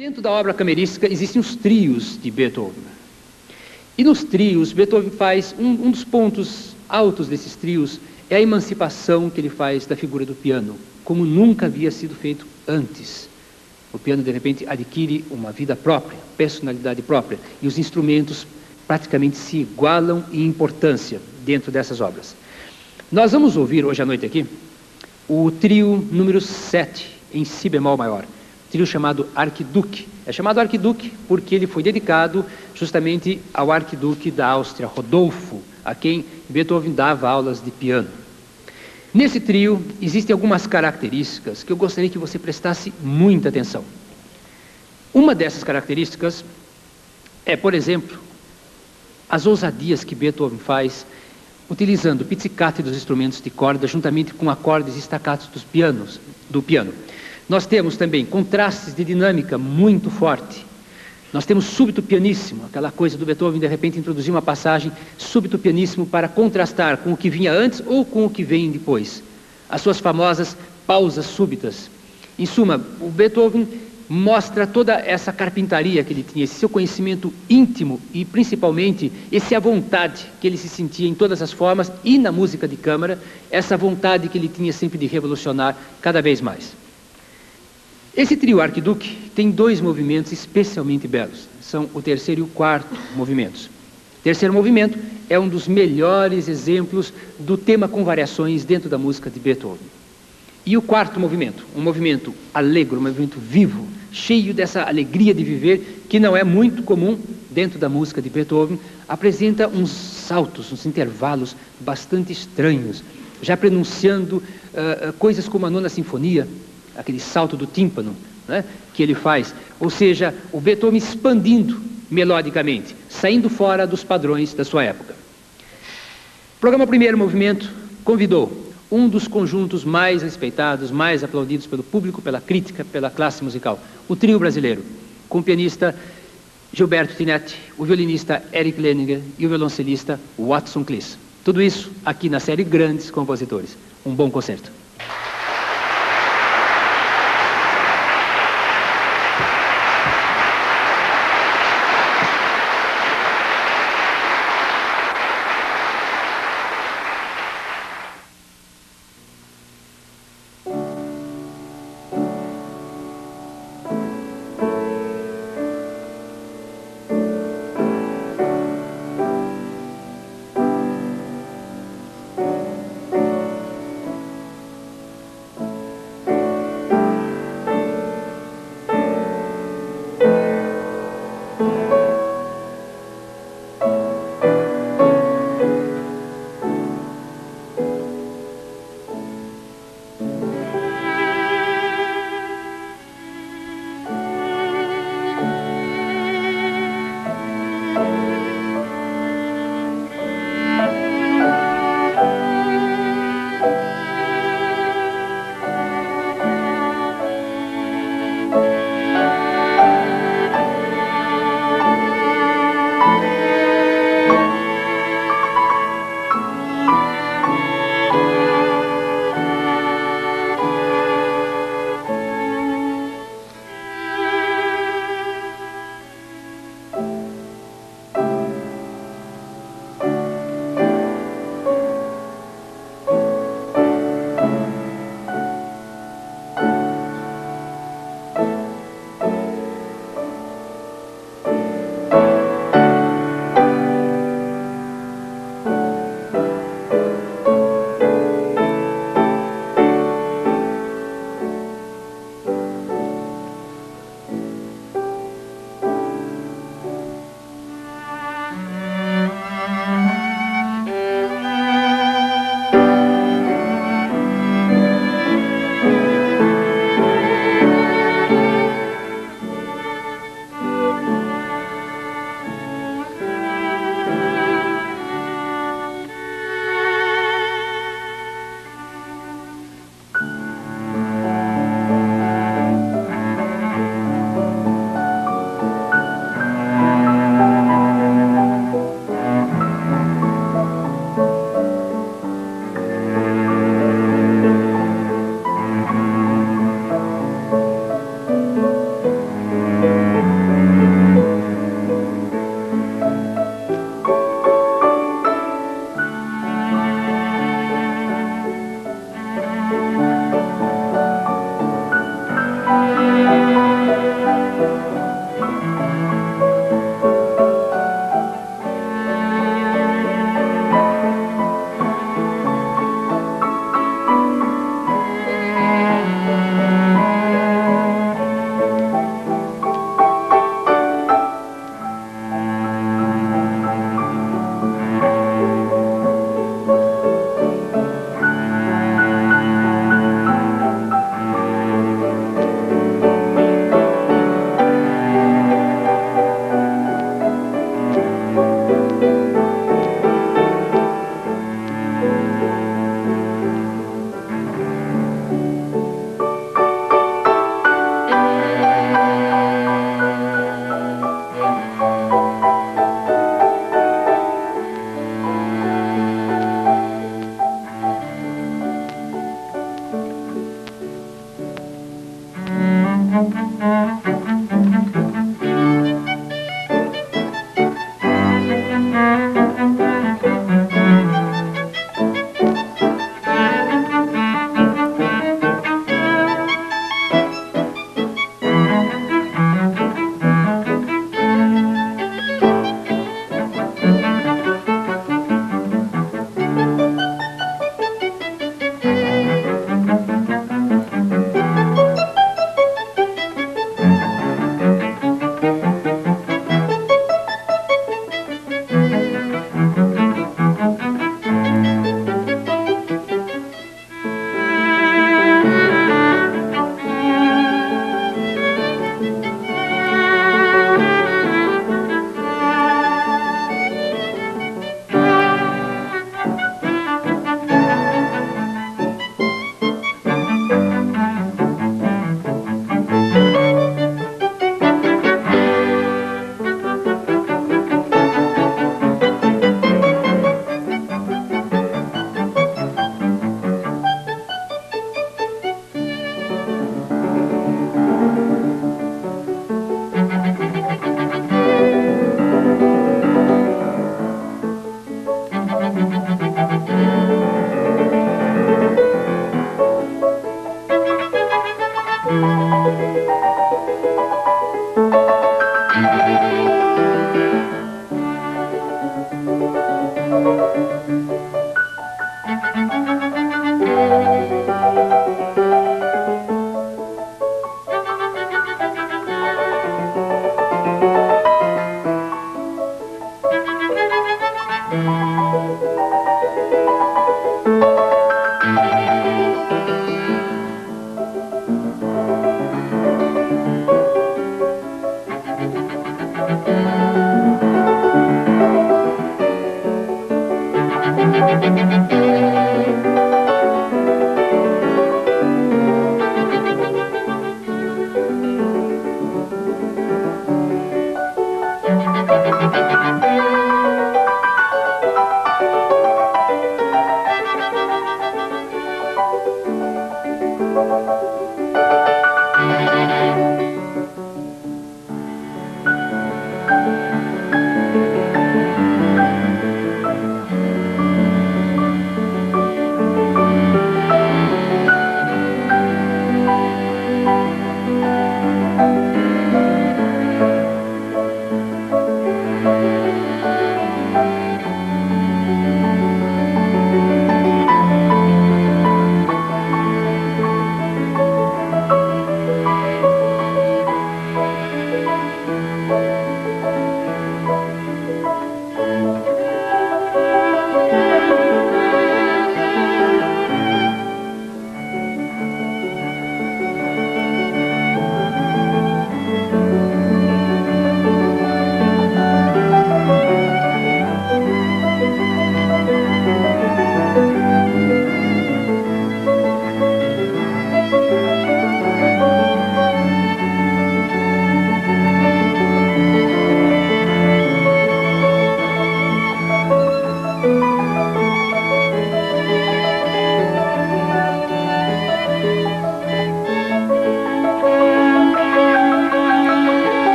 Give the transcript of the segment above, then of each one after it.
Dentro da obra camerística existem os trios de Beethoven. E nos trios, Beethoven faz um dos pontos altos desses trios é a emancipação que ele faz da figura do piano, como nunca havia sido feito antes. O piano, de repente, adquire uma vida própria, personalidade própria, e os instrumentos praticamente se igualam em importância dentro dessas obras. Nós vamos ouvir hoje à noite aqui o trio número 7, em si bemol maior, trio chamado Arquiduque. É chamado Arquiduque porque ele foi dedicado justamente ao arquiduque da Áustria, Rodolfo, a quem Beethoven dava aulas de piano. Nesse trio existem algumas características que eu gostaria que você prestasse muita atenção. Uma dessas características é, por exemplo, as ousadias que Beethoven faz utilizando o pizzicato dos instrumentos de corda juntamente com acordes e staccatos do piano. Nós temos também contrastes de dinâmica muito forte. Nós temos súbito pianíssimo, aquela coisa do Beethoven de repente introduzir uma passagem súbito pianíssimo para contrastar com o que vinha antes ou com o que vem depois. As suas famosas pausas súbitas. Em suma, o Beethoven mostra toda essa carpintaria que ele tinha, esse seu conhecimento íntimo e principalmente essa vontade que ele se sentia em todas as formas e na música de câmara, essa vontade que ele tinha sempre de revolucionar cada vez mais. Esse trio Arquiduque tem dois movimentos especialmente belos, são o terceiro e o quarto movimentos. O terceiro movimento é um dos melhores exemplos do tema com variações dentro da música de Beethoven. E o quarto movimento, um movimento alegre, um movimento vivo, cheio dessa alegria de viver, que não é muito comum dentro da música de Beethoven, apresenta uns saltos, uns intervalos bastante estranhos, já pronunciando coisas como a Nona Sinfonia, aquele salto do tímpano, né, que ele faz, ou seja, o Beethoven expandindo melodicamente, saindo fora dos padrões da sua época. O programa Primeiro Movimento convidou um dos conjuntos mais respeitados, mais aplaudidos pelo público, pela crítica, pela classe musical, o trio brasileiro, com o pianista Gilberto Tinetti, o violinista Eric Leninger e o violoncelista Watson Kliss. Tudo isso aqui na série Grandes Compositores. Um bom concerto.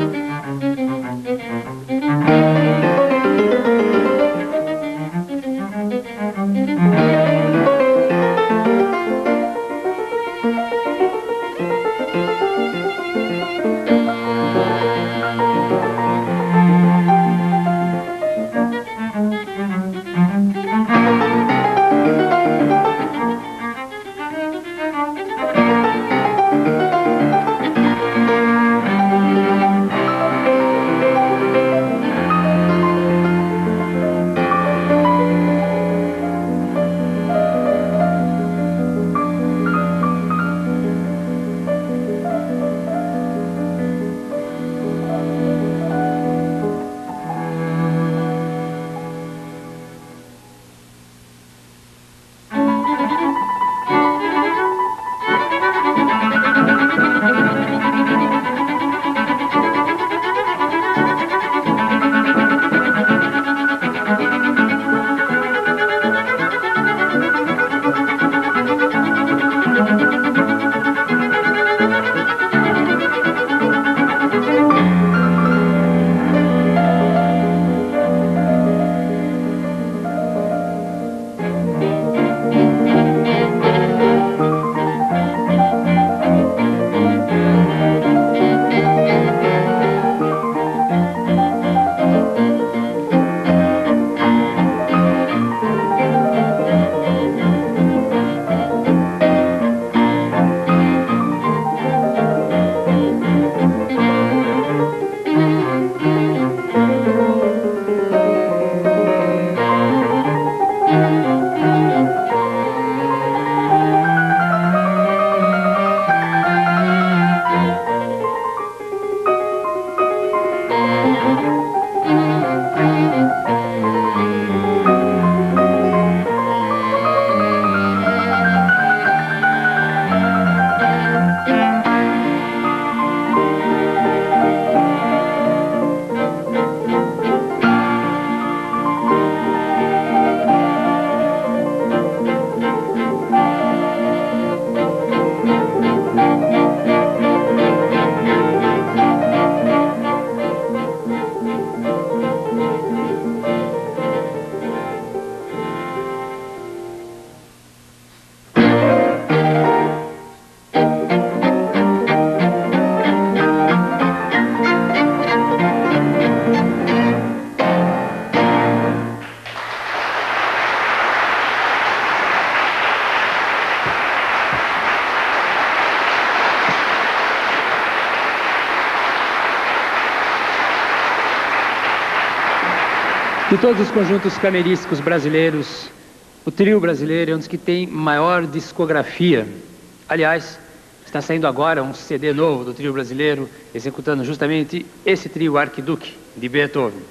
De todos os conjuntos camerísticos brasileiros, o trio brasileiro é um dos que tem maior discografia. Aliás, está saindo agora um CD novo do trio brasileiro, executando justamente esse trio Arquiduque, de Beethoven.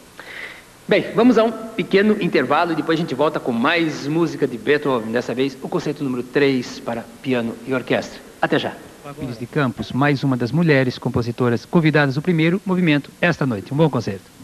Bem, vamos a um pequeno intervalo e depois a gente volta com mais música de Beethoven, dessa vez o concerto número 3 para piano e orquestra. Até já. Pires de Campos, mais uma das mulheres compositoras convidadas do primeiro movimento esta noite. Um bom concerto.